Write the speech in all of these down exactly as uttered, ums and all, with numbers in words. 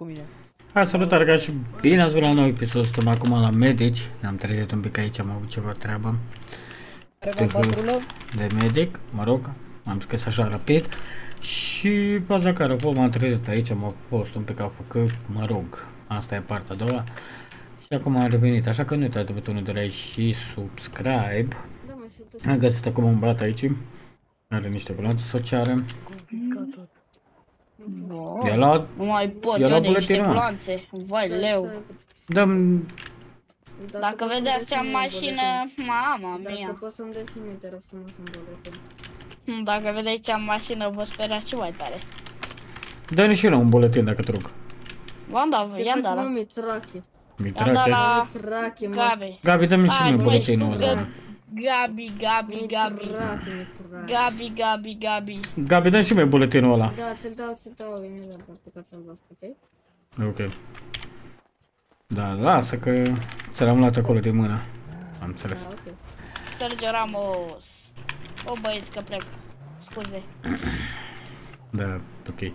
cu mine. Hai, salutare, ca și bine ați venit la nou episod, suntem acum la Medici. Ne-am trezit un pic aici, am avut ceva treabă. De medic, mă rog, am scris așa rapid. Și baza care apoi m-am trezit aici, m-a fost un pic a făcut, mă rog, asta e partea a doua. Și acum am revenit, așa că nu uitați de butonul de like și subscribe. Am găsit acum un băiat aici, are niște bulanțe sociale. I-a luat, nu mai pot, eu eu de niște buletinul. gloanțe, vai leu. Dăm, Dacă vedeți ce am mașină, mama Dacă mia. poți să-mi dai și mie, te rog frumos în buletin. Dacă vedeți ce am mașină, vă sperați ce mai tare. dă-ne și eu un buletin dacă te rog. V-am dat, Ce i-am faci, dat mă, la... mitrache? I-am dat Mitrache. la... Mitrache, mă. Gabi. Gabi, dă-mi și Hai, mie nu mai buletinul știu, ăla. Gabi. Gabi, Gabi, Gabi. Mitrache, mitrache. Gabi, Gabi, Gabi. Gabi, dă-mi și mie buletinul ăla. Da, ți-l dau, ți-l dau imediat pe aplicația voastră, ok? Ok. Da, lasă că ți l-am luat acolo de mână. Am înțeles. Da, ok. Sergio Ramos. O băieți că plec. Scuze. Da, ok.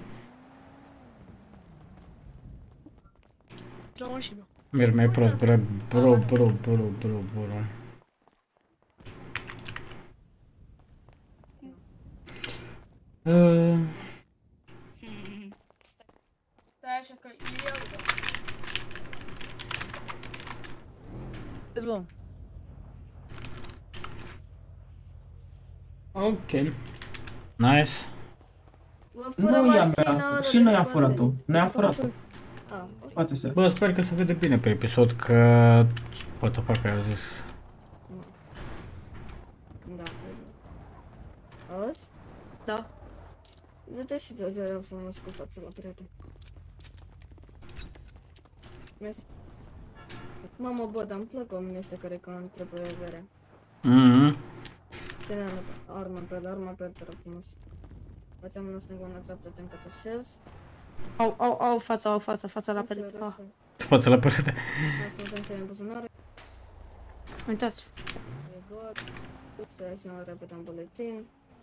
La mașină. Mergi mai prost, bro, bro, bro, bro, bro, bro. Uh, Stai așa că eu... Vezi, bă. ok. Nice. Vă fură Nu i-am mașina bea, ăla și de noi am spate. furat-o. Noi am furat-o. Ah, ok. Poate să. Bă, sper că se vede bine pe episod, că... What the fuck ai zis? Da. Auzi? Da. Du-te și tu, te rog frumos cu fața la prieten. Mersi. Mamă, bă, dar îmi plac oamenii ăștia care că îmi trebuie bere. Mhm. Ține arma pe el, arma pe el, te rog frumos. Facem mâna stângă, mâna dreaptă, te încătușez. Au, au, au fața, au fața, fața la perete. Ah, Fața la perete. Hai să vedem ce ai în buzunare. uitați. E god. Să ia și mai repede în buletin.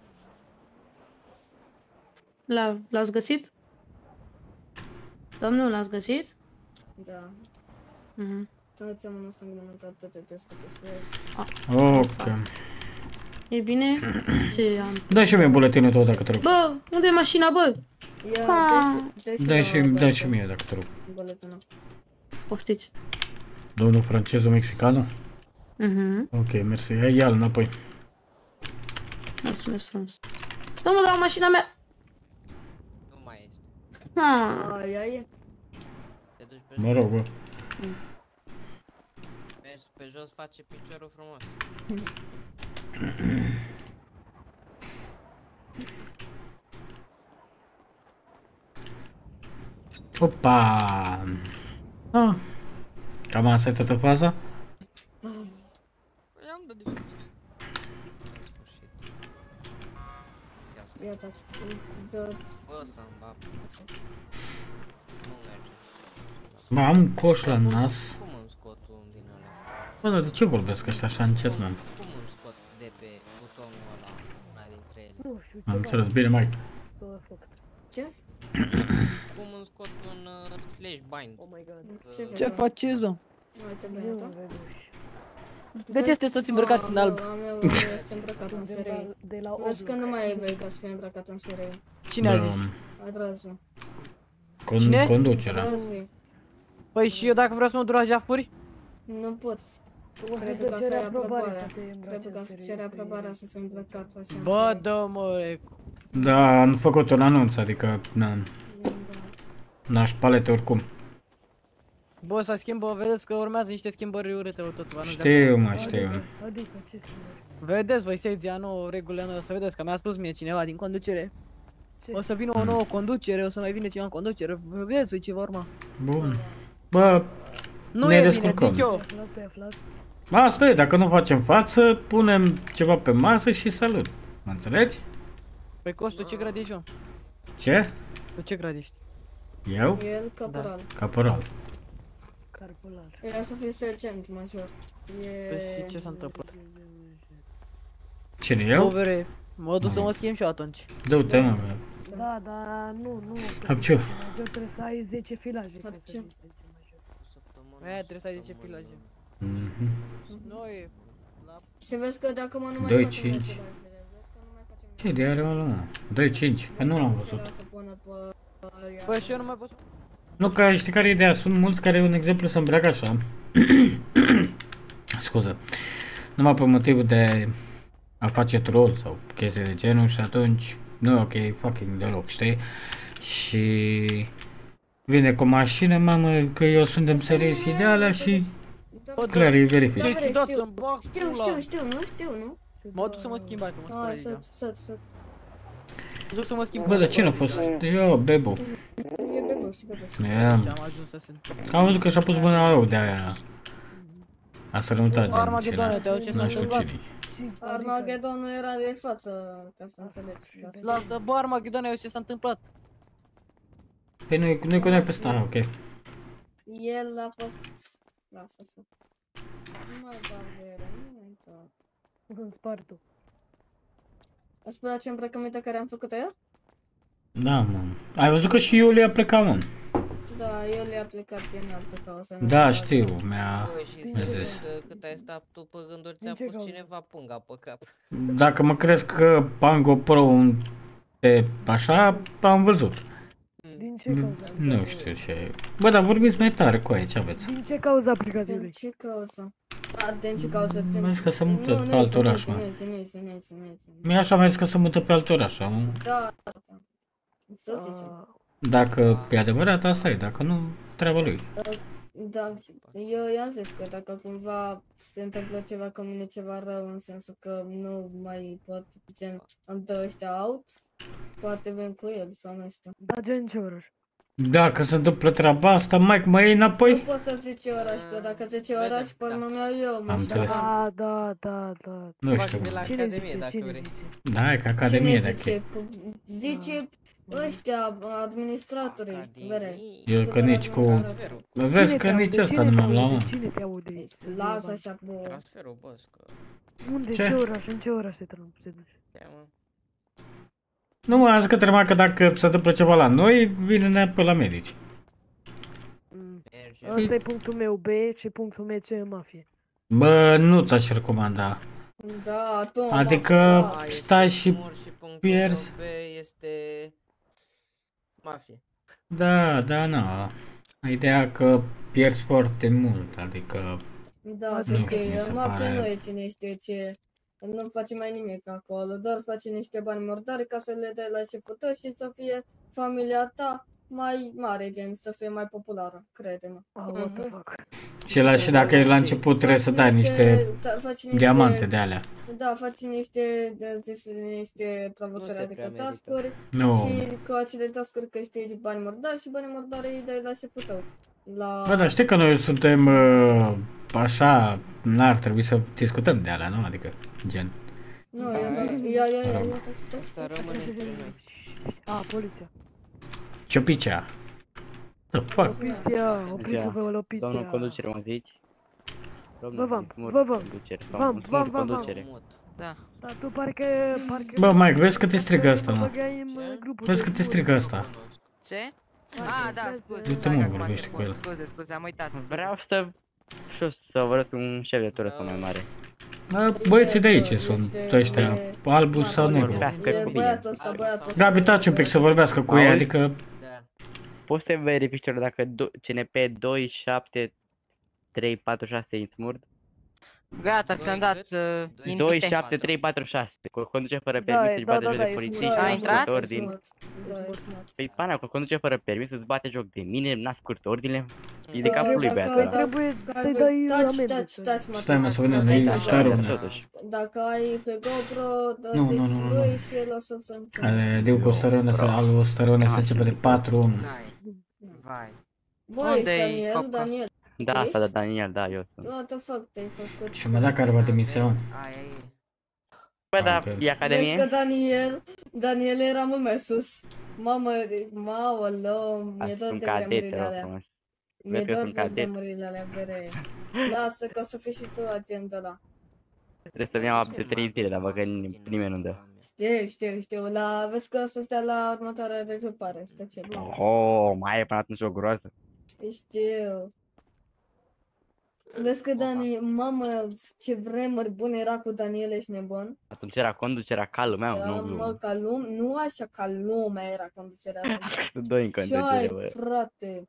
La, l-ați găsit? Domnul, l-ați găsit? Da. Mhm. Să ți-am mâna stângă, mâna dreaptă, te descătușez. Ok. E bine? Ce am? Dă și mie buletinul tău dacă te rog. Bă, unde e mașina, bă? Ia, Ah. dă și Dă și, dă și mie dacă te rog. buletinul. Poftiți. Domnul francezul mexicanu? Mhm. Ok, mersi. Ia, ia-l înapoi. Mulțumesc frumos. Domnul, dar mașina mea... Nu mai este. Ha. Aia e. Te duci pe Mă rog, bă. Mergi pe jos, face piciorul frumos. Opa! Ah. Cam asta e toată faza? Păi am dat deja. În sfârșit. Ia stai. Ia dați. Dați. Bă, să-mi bap. Nu merge. Mă, am un coș la nas. Cum îmi scot unul din ăla? Bă, dar de ce vorbesc ăștia așa încet, mă? Cum îmi scot de pe butonul ăla una dintre ele? Am înțeles bine, mai. Ce? Cum îmi scot un uh, slash bind? Ce Uh, Ce faceți, domn? Uite bine, da? Vedeți, sunteți toți îmbrăcați în alb. Am eu, este îmbrăcat în serie. Vezi că nu mai e vei ca să fie îmbrăcat în serie. Cine a zis? Adrazu. Con Cine? Conducerea. Adrazu. Păi și eu dacă vreau să mă duc la jafuri? Nu poți. Trebuie ca să ai aprobarea. Trebuie ca să ceri aprobarea să fii îmbrăcat așa. în Bă, serie. dă mă, recu. Da, am făcut un anunț, adică, na, n-aș palete oricum. Bă, să schimbă, vedeți că urmează niște schimbări urâte la tot. Știu, mă, știu. Vedeți, voi secția nouă, regulile noi, o să vedeți că mi-a spus mie cineva din conducere. O să vină o nouă conducere, o să mai vină cineva în conducere, vedeți voi ce va urma. Bun. Bă, Nu ne e bine, descurcăm. zic eu. Asta e, dacă nu facem față, punem ceva pe masă și salut. Mă înțelegi? Păi Costu, ce grad ești, eu? Ce? Tu ce grad ești? Eu? El, caporal. Caporal. Ea să fie sergent major. E... Păi și ce s-a întâmplat? Cine, eu? Povere, mă duc să mă schimb și eu atunci. Du-te, mă. Da, dar nu, nu. Hapciu. Major trebuie să ai zece filaje ca să Hapciu. zici de ce major. Aia trebuie să ai zece filaje. Mhm. Noi, la... Și vezi că dacă mă nu mai doi, facem cinci. același, vezi că nu mai facem Ce de are ăla, mă? doi cinci, că nu l-am văzut. Să pună pe... Bă, și eu nu mai pot... Nu, că știi care e ideea? Sunt mulți care, un exemplu, se îmbracă așa. Scuză. Numai pe motivul de a face troll sau chestii de genul și atunci nu e ok fucking deloc, știi? Și vine cu o mașină, mamă, că eu sunt de serie și de alea și clar îi verifici. Da, Ce bre, ciudat știu. să-mi bag Știu, pula. știu, știu, nu știu, nu? M-au dus să mă schimb, hai că mă spune Hai, deja. să, să, să. M-au dus să mă schimb. Bă, dar cine a fost? Eu, Bebo. E Bebo și Bebo. Ia. Ce am ajuns să sunt. Am văzut că și-a pus mâna rău de aia. A sărănutat gen Armageddon, te auzi ce s-a nu știu întâmplat? cine. Armageddon nu era de față, ca să înțelegi. Lasă, bă, Armageddon, eu ce s-a întâmplat? Păi nu-i nu cu noi pe ăsta, ok. El a fost... Lasă să... Nu mai dau vere, nu mai dau. În spartul. Ați putea ce îmbrăcăminte care am făcut-o eu? Da, mă. Ai văzut că și Iulia a plecat, mă. Da, eu le-a plecat din altă cauză. Da, știu, mi-a Bă, și mi-a să zis. văd cât ai stat tu pe gânduri, ți-a Din ce pus cauză? cineva punga pe cap. Dacă mă crezi că am GoPro un pe așa, am văzut. Din ce cauza? Nu știu ce. Bă, dar vorbiți mai tare cu aici, aveți. Din ce cauza Din aplicațiului? ce cauză? A, din ce cauză? Din... Mi-a zis că se mută Nu, pe nu alt este, oraș, nu mă. este, nu este, nu este, nu este, nu este. Mi-a așa mai zis că se mută pe alt oraș, mă. Da, da, da. Să zicem. Ah, Dacă e adevărat, asta e, dacă nu, treaba lui. Da, eu i-am zis că dacă cumva se întâmplă ceva cu mine, ceva rău, în sensul că nu mai pot, gen, îmi dă ăștia out, poate ven cu el sau nu știu. da, gen ce oraș? Dacă se întâmplă treaba asta, Mike, mă iei Nu înapoi? pot să zic ce oraș, că dacă zice oraș, pe urmă mi-au eu, mă Am știu. înțeles. Da, da, da, da. Nu știu. De la Cine Academie, zice? dacă Cine vrei. zice? Da, e ca Cine academie dacă zice? Zice ăștia, administratorii, vere. Eu că nici cu... Transferul. Vezi Cine că te nici aude? asta Cine nu te mi-am luat, aude? mă. Cine te aude aici? să-ți dea Lasă bani? așa, bă. Transferul, bă, că... Unde? Ce? Ce oraș? În ce oraș te trăim? Se duce? Ia, mă. Nu mă, am zis că trebuie că dacă se întâmplă ceva la noi, vine înapoi la medici. Mm. Merge. Asta e punctul meu B și punctul meu C în mafie. Bă, nu ți-aș recomanda. Da, tu, Adică mă, A, este stai și umor și punctul pierzi. meu B este... Mafie. Da, da, nu. Ideea că pierzi foarte mult, adică... da, să Nu știu, mi știi, se mafia pare- nu e cine știe ce. Nu face mai nimic acolo, doar face niște bani murdari ca să le dai la șeful tău și să fie familia ta mai mare, gen, să fie mai populară, crede-mă. Ah, what the fuck. Și, la, și dacă ești la început trebuie să dai niște da, faci niște diamante de alea. Da, faci niște, de, de, niște Nu provocări, se adică prea merită. task-uri Nu. și cu acele task-uri câștigi bani murdari și banii murdari îi dai la șeful tău. La... Bă, dar știi că noi suntem uh, așa, n-ar trebui să discutăm de alea, nu? Adică, gen. Nu, ia, ia, ia, ia, ia, Rog. ia, taci, taci, Asta taci, rămâne taci. între noi. A, poliția. Ciopicea. The fuck? Poliția, opriți-vă la Domnul poliția. conducere, mă zici? Vă vam, smurt vă vam. conducere, sau Vam, un smurt vam, vam, vam. conducere. Mut. Da. Da, tu parcă, parcă... Bă, Mike, vezi că te strigă parcă asta, mă mă. băgai în Ce? grupul Vezi de că te smurt. strigă asta. Ce? Parcă Ah, da, înseamnă- scuze. Du-te, da, mă, acum vorbește te- cu el. Scuze, scuze, am uitat. scuze. Vreau să... știu, să vă arăt un șef de tură mai mare. Bă, Băieții de aici sunt Este- ăștia, albu sau Marco, negru. Vorbească E cu băiatul mine. ăsta, băiatul ăsta. Gabi, taci un pic să vorbească cu ei, Auzi? adică... Da. Poți să verifici dacă do- C N P doi șapte trei patru șase e smurt? Gata, Doi ți-am dat cât? uh, Doi doi invite. șapte trei patru șase. Conduce fără Da, permis, e- își da, bate da, joc da, de e polițiști, smurt. A Da, intrat? e ordini. smart, da, e smart. Păi pana, că conduce fără permis, îți bate joc de mine, n-a scurt ordine. E de Bă, capul lui dacă- băiatul Păi ăla. trebuie Dacă să-i ai- dai taci, amendă. taci, taci, mă, Stai, mă, să vedem, taci, noi taci, stai Da, română. totuși. Dacă ai pe GoPro, dă Nu, nu, zici nu, nu, lui nu. și el o să-ți Ale, diu cu stărone, să al o stărone să începe de patru unu. Vai. Vai. Bă, ești Unde-i Daniel, Coca? Daniel. Da, Tu asta de ești? Daniel, da, eu sunt. What the fuck te-ai făcut? Și mă da care va demisia. Aia e. Bă, da, Ok. e Vezi academie? că Daniel, Daniel era mult mai sus. Mamă, mamă, lău, mi-e Asta dor sunt de cadete, vremurile rog alea. frumos. Mi-e Vezi că dor sunt de cadet. vremurile alea, vere. Lasă că o să fii și tu agent ăla. Trebuie să-mi iau de trei zile, dar văd că nimeni nu dă. Știu, știu, știu, la, vezi că o să stea la următoarea regrupare, stă cel. Oh, mai e până atunci o groază. Știu. Vezi că Dani, mamă, ce vremuri bune era cu Daniel, ești nebun. Atunci era conducerea ca lumea, Da, nu mă, glumă. ca lume, nu așa ca lumea era conducerea atunci. Doi în Ce conducere, ai, bă. frate?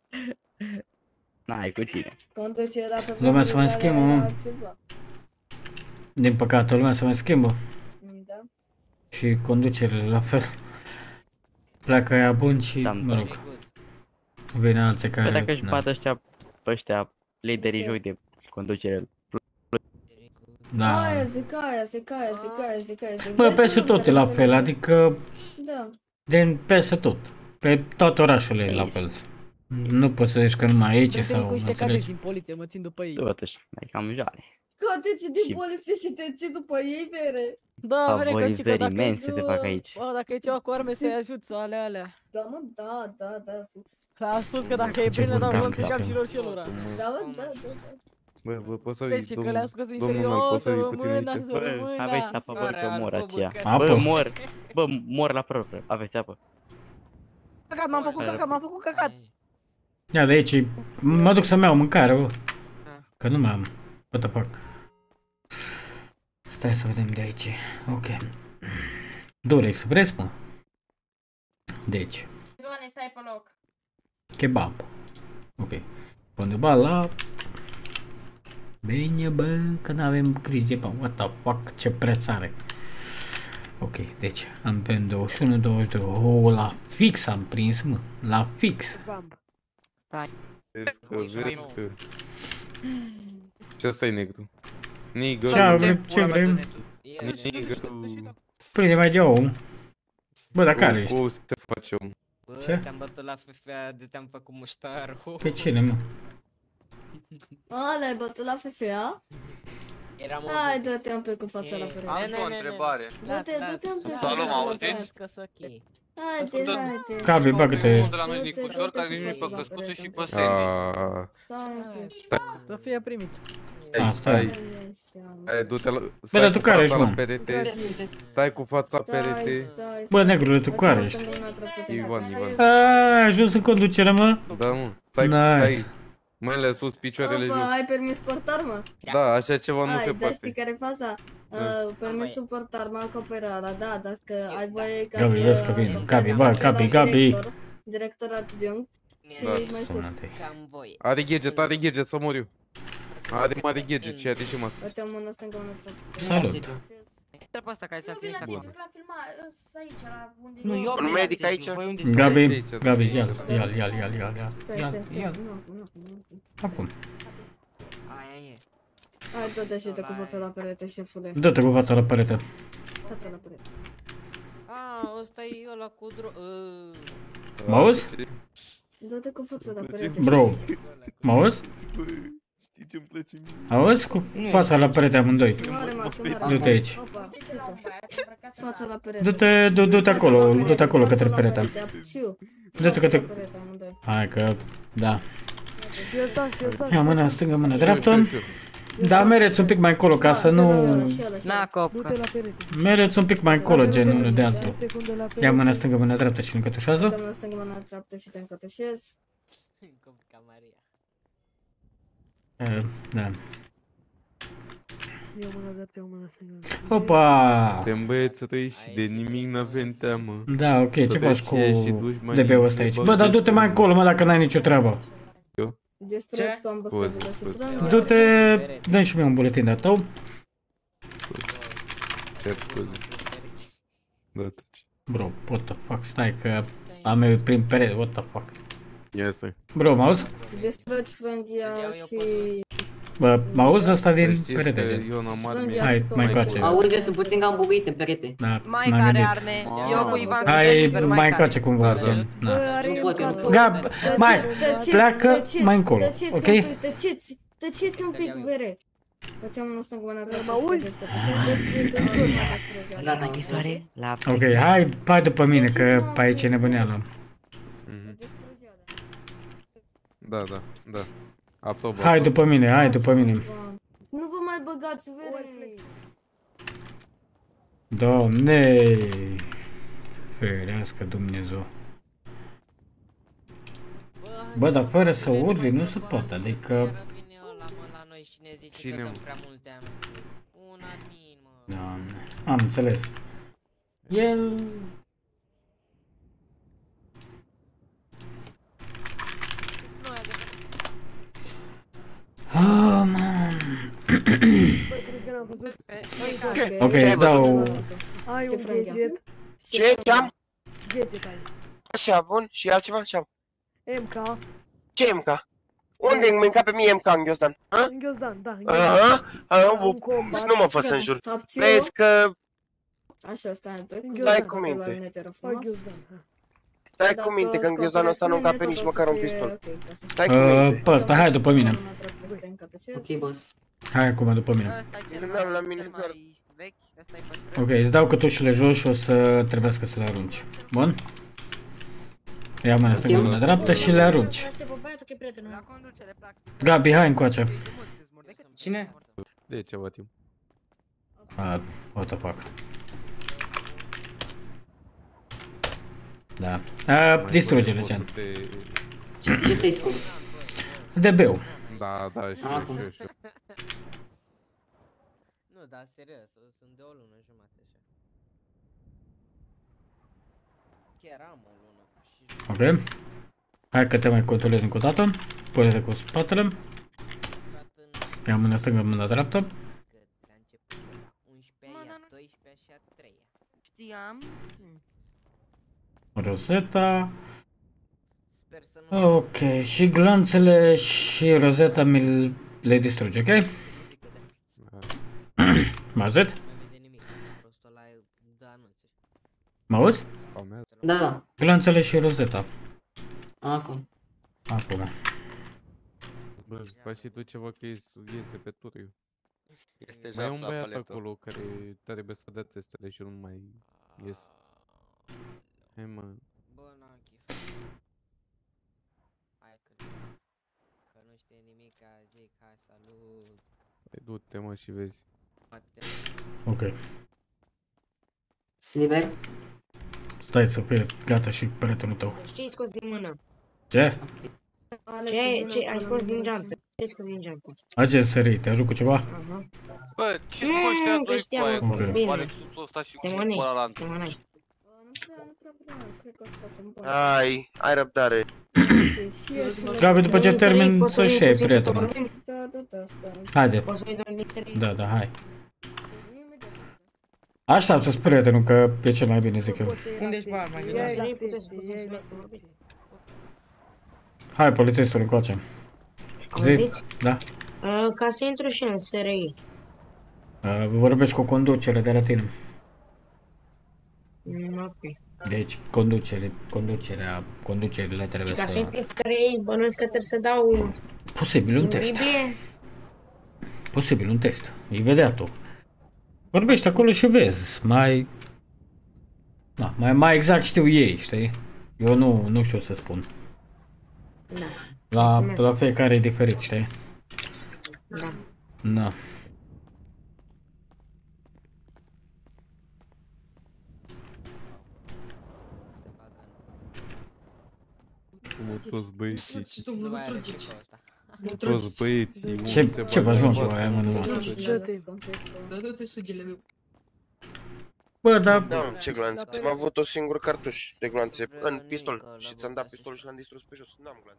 N-ai cu cine. Conducerea pe Lumea se mai vremurile schimbă, alea mă. era altceva. Din păcate, lumea se mai schimbă. Da. Și conducerile la fel. Pleacă aia bun și, Da, mă da. rog, vine alții Păi dacă care... își na. bat ăștia, pe ăștia, liderii joc de conducere. Da. Aia zic, aia zic, aia zic, aia zic, aia zic. Bă, Vezi, peste nu tot e putem la fel, înțelege. adică Da. din peste tot. Pe toate orașele e la fel. Nu poți să zici că numai aici Prietenii sau cu nu niște înțelegi. cadeți din poliție, mă țin după ei. Tot așa, mai cam jale. Cadeți din Și- poliție și te ții după ei, vere. Da, vede că, ci că Favorizări dacă, imense se fac aici. bă, dacă e ceva cu arme să-i ajut să alea alea. Da, mă, da, da, da, fix. A spus că dacă e Ce bine, dau vorbesc bun pe cap ăsta? și lor și lor. Da, mă, da, da, da. Bă, bă, poți să Deci vii, că le-a domnul, spus că e domnul Mel, serios, poți să să vii puțin rămână, aici? să Bă, rămână. aveți apă, bă, că Are mor altă aceia. bucată. Apă. Bă, mor. Bă, mor la propriu. Aveți apă. Căcat, m-am făcut căcat, m-am făcut căcat. Ia de aici, mă duc să-mi iau mâncare, bă. Da. Că nu mai am. What the fuck. Stai să vedem de aici. Ok. Dor Express, mă. Deci, Doamne, stai pe loc. kebab. Ok. Undeva la... Bine, bă, că n-avem grijă, bă. What the fuck, ce preț are. Ok, deci am pe douăzeci și unu, douăzeci și doi. Oh, la fix am prins, mă. La fix. Bam. Vezi că, Ui, vezi nu. că... Ce ăsta e negru? Nigă. Ce vrem, ce vrem? Nigă. Prinde mai de ou. Bă, dar care ești? Cu se face om. Bă, Ce? te-am bătut la F F A de te-am făcut muștar. Pe cine, mă? A, le-ai bătut la F F A? Eram Hai, dă-te un pic cu fața la Ok. perete. Am Ne, și ne, o ne, ne. întrebare. Du-te, du-te un pic cu Salut, fața mă la auziți? perete. Că s ok. Haide, haide. Gabi, bagă-te. Unul de la noi Du-te, din Cucior du-te care cu vine pe fața la căscuță perete. și pe Sandy. Aaaa. Stai un pic. Să fie primit. Ah, stai. Hai, hai, du-te la... dar Stai tu cu care fața ești, la mă? perete. Stai cu fața Stai, perete. stai. Bă, negrule, tu care Îți ești? lasă mâna treaptă, Ivan, te Ivan. faci. A, ai ajuns în conducere, mă? Da, mă. Stai, Nice. stai. Mâinile sus, picioarele Opa, jos. ai permis portar, mă? Da, așa ceva nu Ai, se dar știi poate. care e faza? Uh, permisul portar, mă, cooperarea, da, dar că ai voie ca Gabi, să... vezi că vine. Gabi, cooperi bă, la Gabi, Gabi. director, Director adjunct și Da. mai sus. Cam voi. Are gadget, are gadget, să mor eu. Are mare gadget și are și mască. Îți iau mână stângă, mână dreaptă. Salut. Trebuie asta care ți-a Nu vin trimis la acolo. sediu, la filma, îs aici, la unde... Nu, eu Un medic aici? Voi unde? Gabi, Gabi, ia-l, ia-l, ia-l, ia-l, ia-l, Stai, ia-l, stai, stai, ia-l. nu, nu, nu. Acum. Aia e. Hai, dă-te și te cu fața la perete, șefule. Dă-te cu fața la perete. Fața la perete. A, ăsta e ăla cu dro... Uh, Mă auzi? Dă-te cu fața la perete. Bro. șefule. Mă auzi? Știi ce-mi place mie? Auzi? Cu fața la perete amândoi. Nu are mască, nu are Du-te mască. aici. Opa, și tu. Fața la perete. Du-te, du- du-te Fața acolo, la perete, du-te acolo fața către la perete. perete, Ciu. Du-te Fața către... la perete, amândoi. Hai că, da. Și ăsta, și ăsta. Ia mâna stângă, mâna dreaptă. Știu, știu, Da, mereți un pic mai încolo ca Da, să și ăla, nu... și ăla, și ăla. na, copcă. Du-te la perete. Mereți un pic mai încolo, gen unul de altul. trei secunde la perete. Ia mâna stângă, mâna dreaptă și Îți încătușează. iau mâna stângă, mâna dreaptă și te încătușezi. Copca Maria. Eh, Da. Iau mâna dreaptă, iau mâna stângă. Opa! Suntem băiețătăi și de nimic n-avem teamă. Da, ok, ce faci cu Sărăcie și dușmanii D B-ul ăsta aici? Bă, dar du-te mai încolo, mă, dacă n-ai nicio treabă. Distrugi combustibile și Scuze, frânghia. Du-te, dă și mie un buletin de-a tău. Cer scuze. Da, taci. Bro, what the fuck, stai că am eu prin perete, what the fuck. Ia stai. Bro, mă auzi? Distrugi frânghia și... Bă, mă auzi ăsta Să din știți perete, că gen. eu n-am arme. Frânghia Hai, și mai combustibile. încoace. Auzi, sunt puțin cam buguit în perete. Da, Mai m-am care gândit. arme. Ah. Eu cu Ivan Hai, suntem mai care. încoace cumva, Da, gen. Bă, Da. are Nu un pot, cat. nu Gab, Tăceți, mai, tăceți, pleacă tăceți, mai încolo, tăceți ok? un pic, Tăceți, tăceți un pic, bere. Îți iau mâna stângă, mâna dreaptă și te descătușezi. Gata, Închisoare? La Ok, hai, hai după mine, că pe aici e nebuneală. Mhm. Da, da, da. Aprobă. Hai după mine, hai după mine. Nu vă mai mai băgați vere? Doamne, ferească Dumnezeu. Bă, dar fără să urli nu se poate, adică... Vine ăla, mă, la noi și ne zice Cine, că mă? dăm prea multe ani. Un admin, mă. Doamne, am înțeles. El... Ah, man. Bă, cred că n-am văzut. Ok, îți dau... Ai Ce un frânghia? gadget? Ce? Ce-am? Gadget ai. Așa, bun. Și altceva? Ce-am? M K. Ce M K? Unde îmi mânca pe mie M K în Ghiozdan? Ha? În Ghiozdan, da. în Ghiozdan. Aha, aha, Un combat. nu mă fă să înjur. Hapțiu. Vezi că... Așa, stai pe În Stai Ghiozdan. cu minte. În Ghiozdan, ha. Stai cu minte că în Ghiozdanul ăsta nu încape nici măcar un pistol. Stai cu Uh, minte. pe ăsta, hai după mine. Ok, boss. Hai acum după mine. Ăsta e cel Nu mai, am la mine cel doar. mai vechi, ăsta e pe Ok, îți dau cătușile jos și o să trebuiască să le arunci. Bun? Ia mâna stângă, mâna dreaptă și le arunci. Asta e pe băiatul că e prietenul. La conducere, practic. Gabi, hai încoace. Cine? De ceva timp. A, what the fuck. Da. A, distruge-le, gen. Ce, ce să-i spun? D B-ul. Da, da, și Acum. eu, și eu. Nu, dar serios, sunt de o lună jumate așa. Chiar am o lună și jumătate. Ok. Hai că te mai controlezi încă o dată. Pune-te cu spatele. Ia mâna stângă, mâna dreaptă. Că la început era unsprezece, a doisprezece și a treia. Știam. Rozeta. Sper să nu Ok, și glanțele și rozeta mi le distruge, ok? Mă auzit? mai vede nimic. Prostul ăla e de anunțuri. Mă auzi? Spamează. Da, da. Glanțele și rozeta. Acum. Acum. Bă, faci și tu ceva că ești este pe turiu. Este Mai e jaf un la băiat paletă. acolo care trebuie să dea testele și nu mai ies. Hai mă. Bă, n-am chef. Hai că că nu știe nimic, zic, hai salut. Hai, du-te mă și vezi. Poate. Ok. Sunt liber? Stai să fie gata și prietenul tău. Ce ai scos din mână? Ce? Ce, ce ai scos din geantă? Ce ai scos din geantă? Agent Sării, te ajut cu ceva? Aha. Bă, ce Mm, spun ăștia că doi știam, cu aia, ok. cu Bine. Alexul ăsta și cu Semănei, ăla la semănei. Ai, ai răbdare. Gabi, după ce termin Poți să-și veni iei puțin să prietenul. vorbim? Da, da, da, stai. Haide. Poți să veni doar din serie? Da, da, hai. Așteaptă-ți prietenul că e cel mai bine, zic eu. Unde ești, bă, mai Ei gândește? la Ei, puteți- secție, puteți ei la să vorbiți. secție. Hai, polițistul, încoace. Zi. Auziți? Da. Uh, Ca să intru și în S R I. Uh, vorbești cu conducere de la tine. Mm, ok. Deci, conducere, conducerea, conducerile Și trebuie ca să să... intru în S R I, bănuiesc că trebuie să dau Posibil un în test. Biblie. Posibil un test. E vedea tu. Vorbești acolo și vezi. Mai... Da, mai, mai exact știu ei, știi? Eu nu, nu știu să spun. Da, La, Mulțumesc. la fiecare e diferit, știi? da. Da. Cum toți băieții, Nu mai are chipul ăsta. toți băieții, Ce- unul se ce bagă faci, mă, în cu față, aia, mă, unul nu? se Dă-te. Bă, dar... Da, ce glanțe. Am avut o singur cartuș de glanțe în pistol și ți-am dat pistolul și l-am distrus pe jos. N-am glanțe.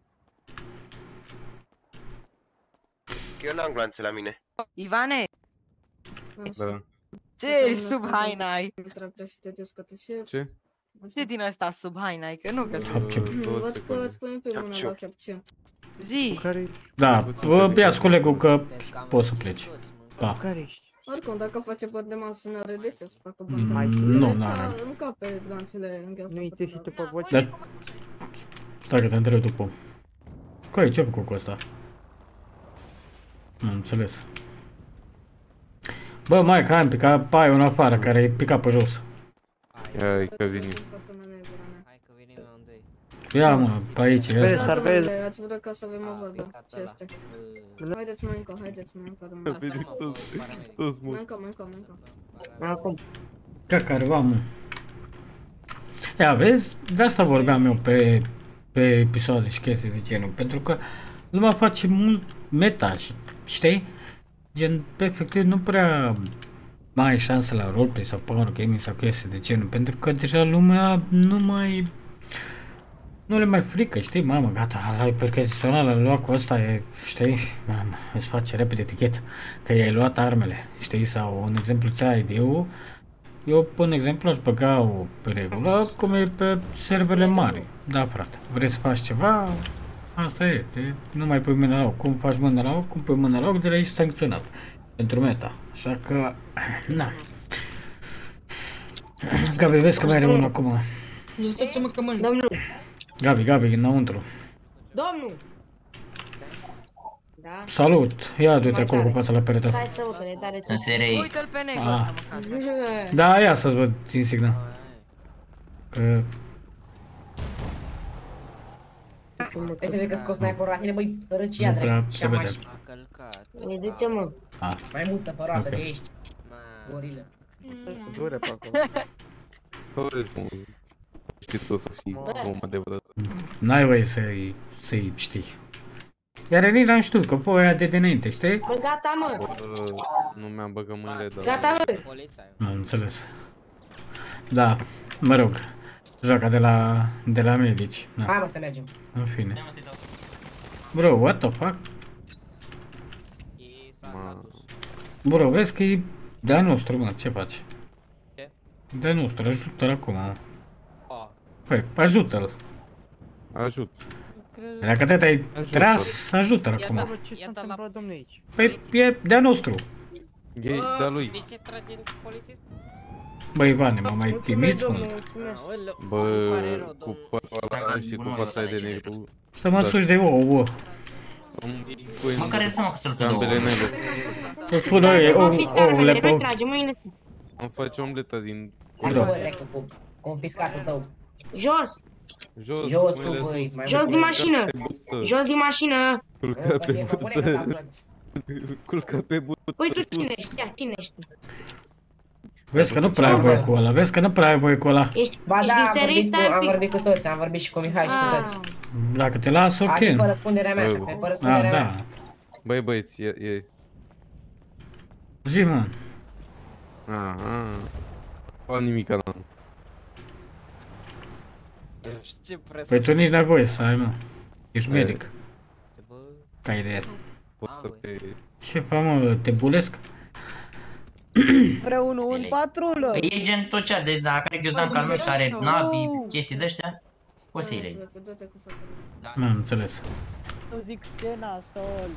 Că eu n-am glanțe la mine. Ivane, Da. ce ești sub haina ai? Ce? Ce din ăsta sub haina ai? Că nu că... Hapciu. Două Văd că secunde. îți pui pe mâna la capciu. Zi! Care Da, bă, ia-ți colegul că poți să pleci. Da. care ești? Oricum, dacă face poate de masă, n-are de ce să facă Mm, bani. nu, n-are. Încape glanțele în gheață. Nu uite și tu pe voce. Dar... Stai că te întreb după. Coi, ce-ai făcut cu ăsta? Am înțeles. Bă, mai că am picat paia în afară, care e picat pe jos. Hai că vine. Hai că venim amândoi. Ia mă, pe aici, ia Vezi, asta. s-ar vezi. Ați văzut ca să avem o vorbă. Ce este? Haideți mai încă, haideți mai încă, domnule. Am venit toți, toți Mai mult. încă, mai încă, mai încă. Acum. Ca careva, mă. Ia, vezi? De asta vorbeam eu pe, pe episoade și chestii de genul. Pentru că lumea face mult meta și, știi? Gen, efectiv, nu prea mai ai șanse la roleplay sau power gaming sau chestii de genul. Pentru că deja lumea nu mai... Nu le mai frică, știi? Mamă, gata, la hiperchezițional, l-a luat cu ăsta, e, știi? Mamă, îți face repede etichetă. Că i-ai luat armele, știi? Sau, un exemplu, ți-ai I D-ul. Eu, un exemplu, aș băga o regulă, cum e pe serverele mari. Da, frate, vrei să faci ceva, asta e, te, nu mai pui mâna la ochi. Cum faci mâna la ochi, cum pui mâna la ochi, de la ești sancționat. Pentru meta. Așa că, na. Gabi, vezi că mai are unul acum. Lăsați-mă că mănânc. Domnul. Gabi, Gabi, înăuntru. Domnul. Da? Salut! Ia du-te acolo cu fața la perete. Stai să uite, de tare ți-o. Uite-l pe negru Ah. ăsta, măcar. Da, ia să-ți văd insigna. Că... Vrei să vezi că scos sniperul la tine, băi, sărăcia, Nu prea drept. se Și-am vede. așa. Păi de ce, mă? Ah. Mai mult săpăroasă Ok. de ești. Gorilă. Dure pe acolo. Hăureți, mă. Știți o să fii om adevărat. N-ai voie să-i, să-i știi. Iar nici n-am știut, că pe aia de dinainte, știi? Bă, gata, mă. Bă, nu mi-am băgat mâinile, dar... Gata, mă. Am înțeles. Da, mă rog. Joaca de la, de la medici. Da. Hai, mă, să mergem. În fine. Bro, what the fuck? Bro, vezi că e de-a nostru, mă, ce faci? Ce? De-a nostru, ajută-l acum, mă. Păi, ajută-l. Ajut. Dacă te ai Ajută-l. tras, ajută-l acum. Bă, ce s-a întâmplat, domnule, aici? Păi, e de-a nostru. E de-a lui. De ce trage în polițist? Băi, Ivane, mă mai timiți, mă. Bă, cu părul ăla și cu fața aia de negru. Să mă suși de ouă. Măcar e seama că să-l pun ambele negru. Să spun eu, ouăle pe ochi. Am face omleta din... Confiscatul tău. Jos! Jos, Jos, tu, mâinile băi, sus. mai Jos din mașină! Jos din mașină! Culca pe burtă. Culca pe burtă. Păi tu cine ești? Ia, cine ești? Vezi că nu prea ai voie cu ăla, vezi că nu prea ai voie cu ăla. Ești, ba ești da, din serii, stai un pic. Am vorbit cu toți, am vorbit și cu Mihai și cu toți. Dacă te las, ok. Asta e pe răspunderea mea, e pe răspunderea mea. Băi, băieți, e... e... Zi, mă. Aha. Fă nimica, n-am. Păi tu nici n-ai voie să ai, mă. Ești medic. Ca idee. Poți să te... Ce fac, mă, te bulesc? Împreună în patrulă. E gen tot cea de la care ghiozdan ca lumea și are navi, chestii de-astea. Poți să îi legi. N-am înțeles. Eu zic ce nasol.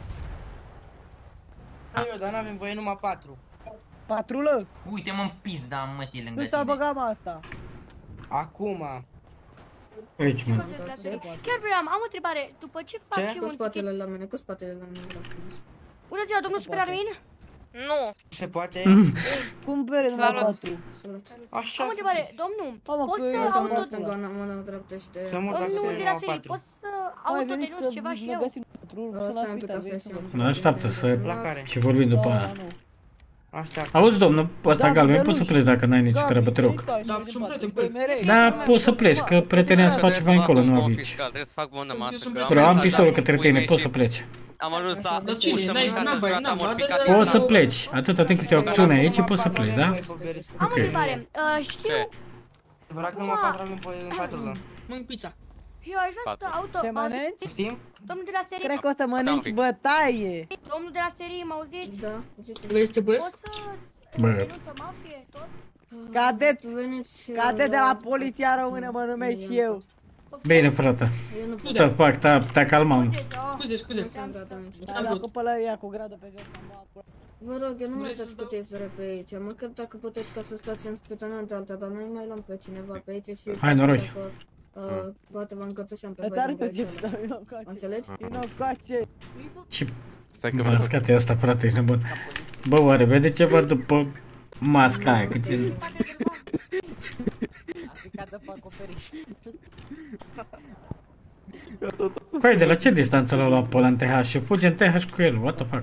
Eu, dar n-avem voie numai patru. Patrulă? Uite mă-n pizda mătii lângă Nu s-a tine. băgat asta. Acum. Aici, mă. Chiar vreau, am o întrebare. După ce faci Cu un spatele la mine, cu spatele la mine. Bună ziua, domnul super Armin? Nu. Se poate? Cum bere numai patru? Așa. Am o întrebare, domnul, poți să Am auto... stânga, mâna dreaptă și de... Să mă las Domnul să de iau la serie, patru. poți să autodenunți ceva și eu? Stai un pic ca să ieșim. Mă așteaptă să... La care? Și vorbim după aia. Așteaptă. Auzi, domnul, ăsta Da, galben, Migueluș. poți să pleci dacă n-ai nicio treabă, te rog. Da, Da, poți să pleci, că prietenia să face mai încolo, nu aici. Trebuie să fac bună masă, că Bro, am mesaj pistolul la către pui tine, mei poți și să pleci. Am ajuns la Da, cine? ușă N-ai- mâncată, n-am voie, frate, am n-am voie, urcat. dă-le- Poți să pleci, atâta timp cât e o acțiune aici, poți să pleci, da? Am o Ok. întrebare, uh, știu... Vreau că nu mă fac avem voie în patrulă. Mănânc pizza. Eu aș vrea să auto... Ce mănânci? Știm? Domnul de la serie... Cred că o să mănânci bătaie. Domnul de la serie, mă auziți? Da, Vrei să te băiesc? Poți să... Bă, denunță mafie, tot? Cadet, Veniți... cadet de la poliția română mă numesc și eu. bine, frate. Te fac, te-a te calmat. Scuze, scuze. Da, dacă pălăria cu gradul pe jos am luat. Vă rog, eu nu mai dați puteți pe aici, măcar dacă puteți ca să stați în spitanante alta, dar noi mai luăm pe cineva pe aici și... Hai, noroc. Dacă, uh, poate vă încătușăm pe Îți voi arăt eu din ce greșeală. să vină coace. Înțelegi? Vină coace. Ce Stai că mascat e asta, frate, ești nebun. Bă, oare vede ceva după masca aia, că ce... A picat de pe acoperiș. Păi, de la ce distanță l-a luat pe ăla în T H și fuge în T H cu el? What the fuck?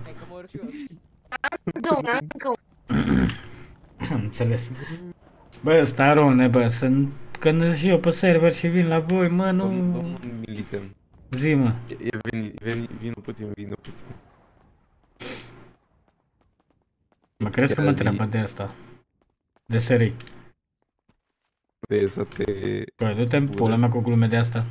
Am înțeles. Bă, starone, bă, sunt... Când și eu pe server și vin la voi, mă, nu... Domnul militem. Zi, mă. E veni, veni, vină puțin, vină puțin. Mă crezi că mă întreabă de asta? De serii. De să te... Bă, du-te în pula mea cu glume de asta.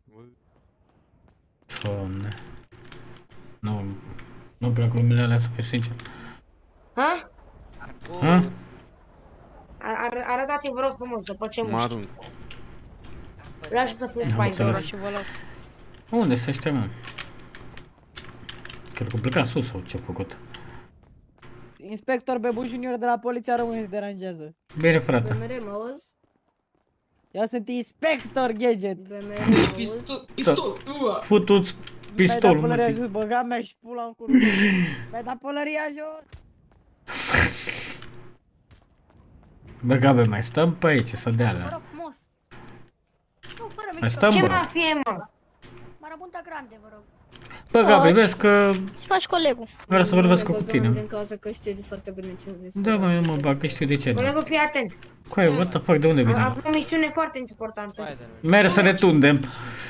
Doamne. Nu, nu-mi plac glumele alea, să fiu sincer. Ha? Ha? Ar, arătați-vă, rog frumos, după ce Mă muști. arunc. Lasă să fie Am fain, înțeles. Unde se ăștia, mă? Cred că pleca sus sau ce-a făcut. Inspector Bebu Junior de la Poliția Română se deranjează. Bine, frate. B M R, mă auzi? Eu sunt Inspector Gadget. B M R, mă auzi? Pistol, Futu-ți pistolul, mă, Mi-ai dat pălăria tic. jos, băga mea și pula în cur. Mi-ai dat pălăria jos. Bă, Gabe, mai stăm pe aici, să dea Vă alea. rog frumos. Nu, fără Mai mișto. stăm, Ce bă. mafie, mă? Marabunta grande, vă rog. Bă, Gabe, vezi că Ce faci, colegul? vreau să vorbesc cu Băgăm tine. din cauza că știi foarte bine ce zici. Da, mă, eu mă bag, că știu de ce. Colegul, fii atent. Coai, what the fuck, de unde vine? Am o misiune foarte importantă. Merg să ne tundem.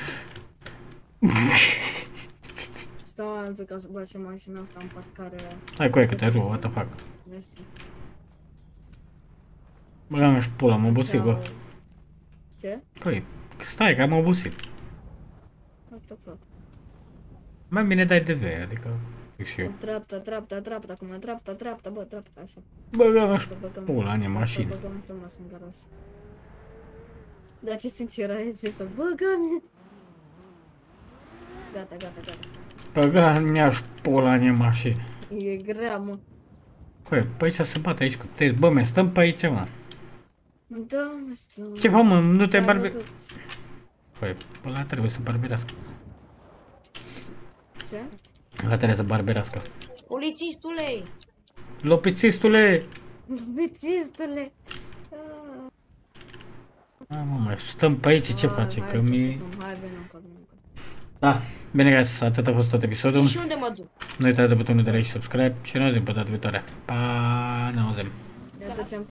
Stau un pic ca să bagi și mașina asta în parcare. Hai, coai, că te ajut, what the fuck. Mersi. Băga mea și pula, am obosit, bă. Ce? Coai, stai, că am obosit. What the fuck? Mai bine dai de V, adică, fiu și eu. Dreapta, dreapta, dreapta, acum dreapta, dreapta, bă, dreapta, așa. Băga mea și Să băgăm- pula în să mașină. băgăm frumos în garaj. Dar ce sincer ai zis să băgăm? Gata, gata, gata. Băga mea și pula în mașină. E grea, mă. Coai, pe aici se bate aici cu te. Bă, mai stăm pe aici, mă. Da, mă știu. Ce fă, mă, nu te Te-ai barbe... văzut. Păi, ăla trebuie să barberească. Ce? Ăla trebuie să barberească. Polițistule! Lopițistule! Bețistule! A, mă, mai stăm pe aici, ce face? Că mi... Hai, bine, încă, bine, încă. Da, bine, guys, atât a fost tot episodul. Și unde mă duc? Nu uitați de butonul de like și subscribe și ne auzim pe data viitoare. Pa, ne auzim. Ne ducem